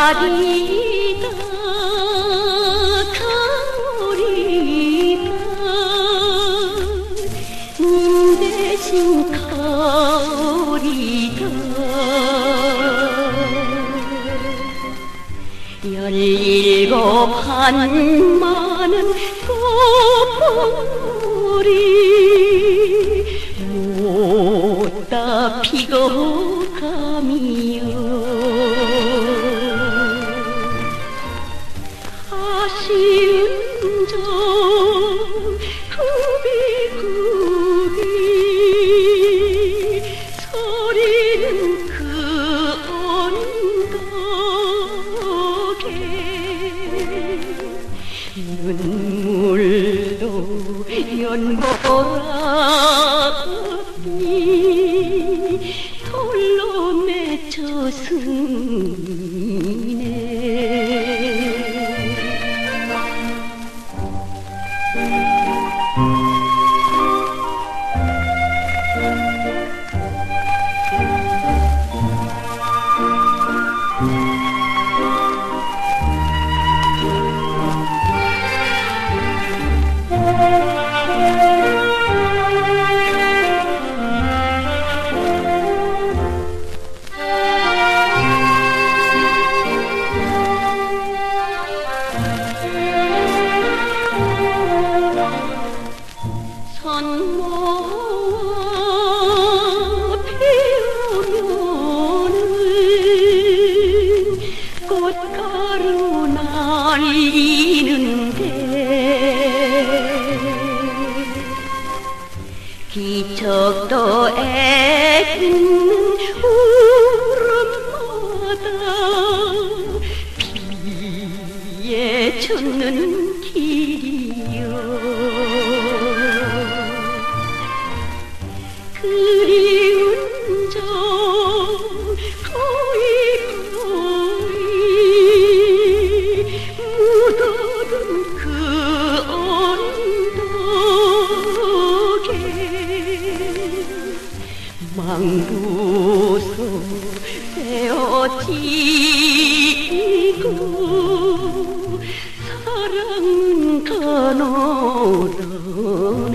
가리다 가오리다 님 대신 가오리다 17 한마는 꽃봉오리 못다 피고가미요 아쉬운 점 구비구비 소리는 그 언덕에 눈물도 연보라니 돌로 맺혀 스미네 산모와 피우면은 꽃가루 날리는데 기척도 애듣는 울음마다 비에 젖는 길이요 그리운 점 거의 묻어둔 그 언덕에 망부소 베어지고 사랑은 가노라